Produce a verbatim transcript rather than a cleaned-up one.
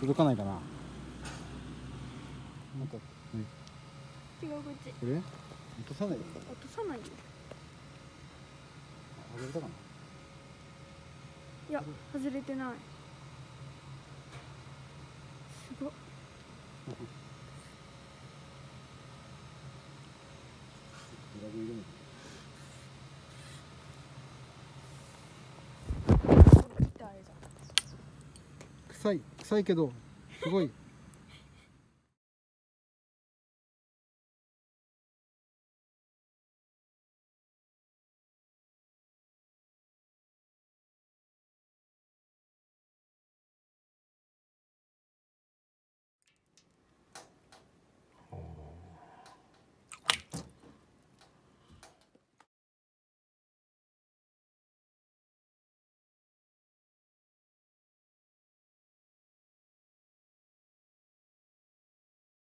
届かないかな。なんか、ね、 違うこっち。 これ落とさないで。 落とさないよ。 外れたかな。 いや、外れてない。すごっ。臭い臭いけどすごい